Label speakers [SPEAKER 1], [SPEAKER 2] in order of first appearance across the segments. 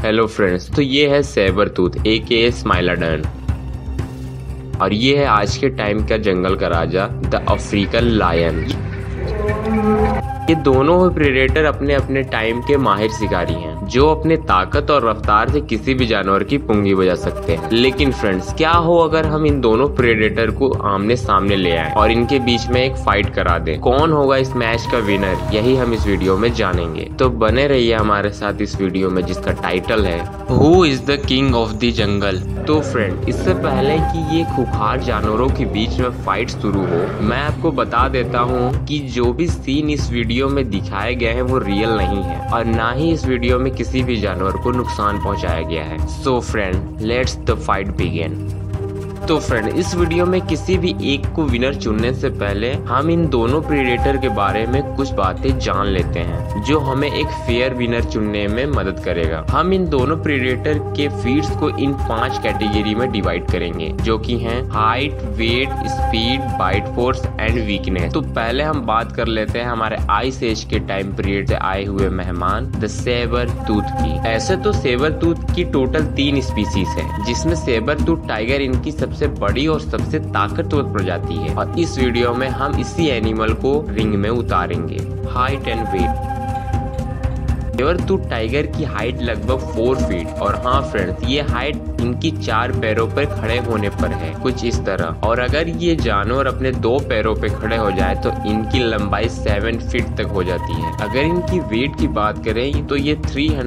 [SPEAKER 1] Hello friends, तो ये है सेबर टूथ AKA स्माइलोडोन और ये है आज के टाइम का जंगल का राजा द अफ्रीकन लायन। ये दोनों प्रेडेटर अपने अपने टाइम के माहिर शिकारी हैं जो अपने ताकत और रफ्तार से किसी भी जानवर की पुंगी बजा सकते हैं। लेकिन फ्रेंड्स, क्या हो अगर हम इन दोनों प्रेडेटर को आमने सामने ले आए और इनके बीच में एक फाइट करा दें? कौन होगा इस मैच का विनर, यही हम इस वीडियो में जानेंगे। तो बने रहिए हमारे साथ इस वीडियो में जिसका टाइटल है who is the king of the jungle. तो फ्रेंड, इससे पहले कि ये खूंखार जानवरों के बीच में फाइट शुरू हो, मैं आपको बता देता हूँ कि जो भी सीन इस वीडियो में दिखाए गए हैं वो रियल नहीं है और ना ही इस वीडियो में किसी भी जानवर को नुकसान पहुंचाया गया है। So friend, let's the fight begin. तो फ्रेंड, इस वीडियो में किसी भी एक को विनर चुनने से पहले हम इन दोनों प्रेडेटर के बारे में कुछ बातें जान लेते हैं जो हमें एक फेयर विनर चुनने में मदद करेगा। हम इन दोनों प्रेडेटर के फीड्स को इन 5 कैटेगरी में डिवाइड करेंगे जो कि हैं height, weight, speed, bite force and weakness. तो पहले हम बात कर लेते हैं हमारे आइस एज के टाइम पीरियड से आए हुए मेहमान द सेबर टूथ की। ऐसे तो सेबर टूथ की टोटल 3 स्पीसीज है जिसमें सेबर टूथ टाइगर इनकी सबसे बड़ी और सबसे ताकतवर प्रजाति है और इस वीडियो में हम इसी एनिमल को रिंग में उतारेंगे। Height and weight. Sabre tooth tiger की हाइट लगभग 4 फीट और हाँ फ्रेंड्स, ये हाइट इनकी 4 पैरों पर खड़े होने पर है, कुछ इस तरह। और अगर ये जानवर अपने 2 पैरों पे खड़े हो जाए तो इनकी लंबाई 7 फीट तक हो जाती है। अगर इनकी वेट की बात करें तो ये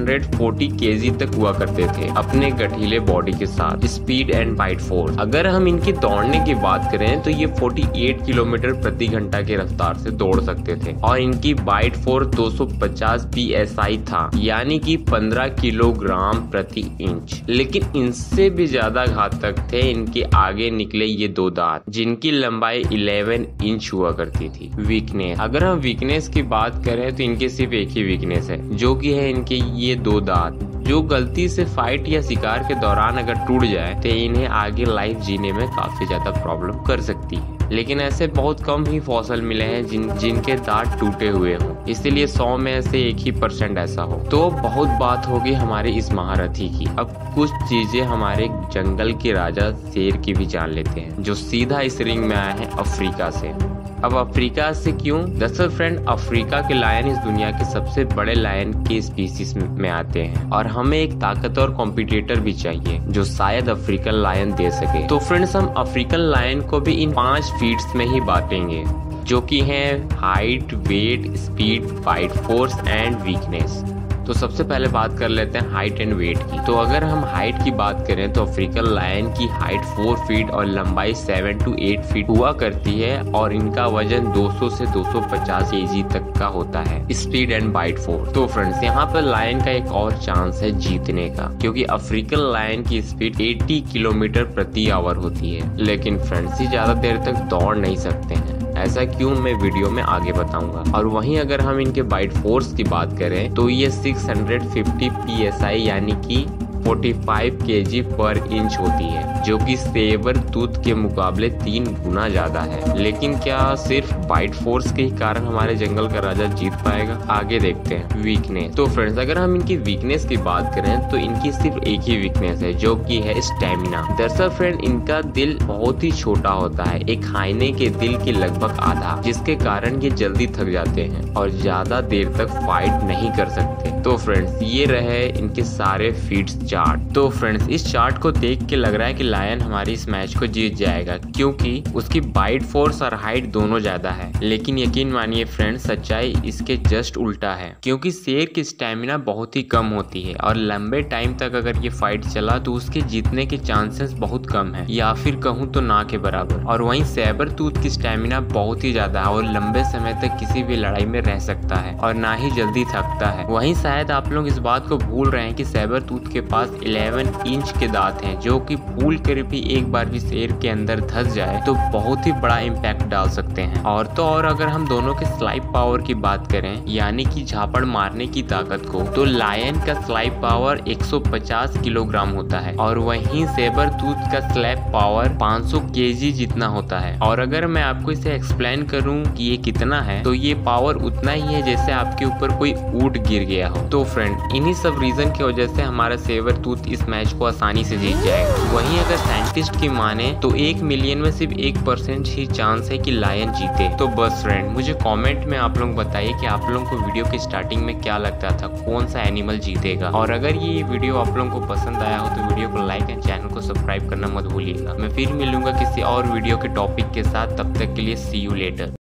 [SPEAKER 1] 340 kg तक हुआ करते थे अपने गठीले बॉडी के साथ। Speed and bite force. अगर हम इनकी दौड़ने की बात करें तो ये 48 किलोमीटर प्रति घंटा की रफ्तार से दौड़ सकते थे और इनकी बाइट फोर्स 250 PSI था, यानी कि 15 किलोग्राम प्रति इंच। लेकिन इनसे भी ज्यादा घातक थे इनके आगे निकले ये 2 दांत जिनकी लंबाई 11 इंच हुआ करती थी। वीकनेस। अगर हम वीकनेस की बात करें तो इनके सिर्फ एक ही वीकनेस है जो कि है इनके ये 2 दांत जो गलती से फाइट या शिकार के दौरान अगर टूट जाए तो इन्हें आगे लाइफ जीने में काफी ज्यादा प्रॉब्लम कर सकती है। लेकिन ऐसे बहुत कम ही फॉसिल मिले हैं जिनके दांत टूटे हुए हों, इसीलिए 100 में से 1% ऐसा हो। तो बहुत बात होगी हमारे इस महारथी की। अब कुछ चीजें हमारे जंगल के राजा शेर की भी जान लेते हैं जो सीधा इस रिंग में आए हैं अफ्रीका से। अब अफ्रीका से क्यों? दरअसल फ्रेंड, अफ्रीका के लायन इस दुनिया के सबसे बड़े लायन के स्पीसीज में आते हैं और हमें एक ताकतवर कॉम्पिटिटर भी चाहिए जो शायद अफ्रीकन लायन दे सके। तो फ्रेंड्स, हम अफ्रीकन लायन को भी इन 5 फीट्स में ही बांटेंगे जो कि हैं height, weight, speed, bite force and weakness. तो सबसे पहले बात कर लेते हैं हाइट एंड वेट की। तो अगर हम हाइट की बात करें तो अफ्रीकन लायन की हाइट 4 फीट और लंबाई 7 to 8 फीट हुआ करती है और इनका वजन 200 से 250 kg तक का होता है। Speed and bite force. तो फ्रेंड्स, यहाँ पर लायन का एक और चांस है जीतने का क्योंकि अफ्रीकन लायन की स्पीड 80 किलोमीटर प्रति आवर होती है। लेकिन फ्रेंड्स, ये ज्यादा देर तक दौड़ नहीं सकते हैं। ऐसा क्यों, मैं वीडियो में आगे बताऊंगा। और वहीं अगर हम इनके बाइट फोर्स की बात करें तो ये 650 PSI यानी कि 45 kg पर इंच होती है जो कि सेबर टूथ के मुकाबले 3 गुना ज्यादा है। लेकिन क्या सिर्फ बाइट फोर्स के ही कारण हमारे जंगल का राजा जीत पाएगा? आगे देखते हैं। वीकनेस। तो फ्रेंड्स, अगर हम इनकी वीकनेस की बात करें तो इनकी सिर्फ एक ही वीकनेस है जो कि है स्टेमिना। दरअसल फ्रेंड, इनका दिल बहुत ही छोटा होता है, एक हाइने के दिल की लगभग आधा, जिसके कारण ये जल्दी थक जाते हैं और ज्यादा देर तक फाइट नहीं कर सकते। तो फ्रेंड्स, ये रहे इनके सारे फीट्स चार्ट। तो फ्रेंड्स, इस चार्ट को देख के लग रहा है कि लायन हमारी इस मैच को जीत जाएगा क्योंकि उसकी बाइट फोर्स और हाइट दोनों ज्यादा है। लेकिन यकीन मानिए फ्रेंड्स, सच्चाई इसके जस्ट उल्टा है क्योंकि शेर की स्टेमिना बहुत ही कम होती है और लंबे टाइम तक अगर ये फाइट चला तो उसके जीतने के चांसेस बहुत कम है या फिर कहूँ तो ना के बराबर। और वहीं सेबर टूथ की स्टेमिना बहुत ही ज्यादा है और लंबे समय तक किसी भी लड़ाई में रह सकता है और ना ही जल्दी थकता है। वहीं शायद आप लोग इस बात को भूल रहे हैं कि सेबर टूथ के पास पास 11 इंच के दांत हैं, जो कि पूल कर भी एक बार भी शेर के अंदर धंस जाए तो बहुत ही बड़ा इम्पैक्ट डाल सकते हैं। और तो और अगर हम दोनों के स्लाइप पावर की बात करें, यानी कि झापड़ मारने की ताकत को, तो लायन का स्लाइप पावर 150 किलोग्राम होता है और वहीं सेबर टूथ का स्लैप पावर 500 केजी जितना होता है। और अगर मैं आपको इसे एक्सप्लेन करूं कि ये कितना है, तो ये पावर उतना ही है जैसे आपके ऊपर कोई ऊंट गिर गया हो। तो फ्रेंड, इन्हीं सब रीजन की वजह से हमारा सेबर टूथ इस मैच को आसानी से जीत जाएगा। वहीं अगर साइंटिस्ट की माने तो 1 मिलियन में सिर्फ 1% ही चांस है कि लायन जीते। तो बस फ्रेंड, मुझे कमेंट में आप लोग बताइए कि आप लोगों को वीडियो की स्टार्टिंग में क्या लगता था, कौन सा एनिमल जीतेगा। और अगर ये वीडियो आप लोगों को पसंद आया हो तो वीडियो को लाइक एंड चैनल को सब्सक्राइब करना मत भूलिएगा। मैं फिर मिलूंगा किसी और वीडियो के टॉपिक के साथ, तब तक के लिए सी यू लेटर।